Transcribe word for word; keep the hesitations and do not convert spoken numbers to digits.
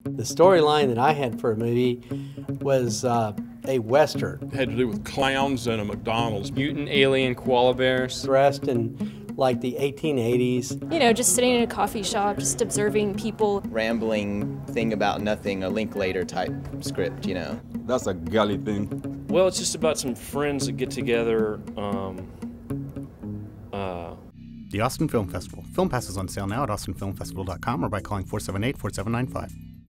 The storyline that I had for a movie was uh, a Western. It had to do with clowns and a McDonald's. Mutant alien koala bears. Dressed in like the eighteen eighties. You know, just sitting in a coffee shop, just observing people. Rambling thing about nothing, a Linklater type script, you know. That's a gully thing. Well, it's just about some friends that get together. Um, uh, The Austin Film Festival. Film passes on sale now at austin film festival dot com or by calling four seven eight, four seven nine five.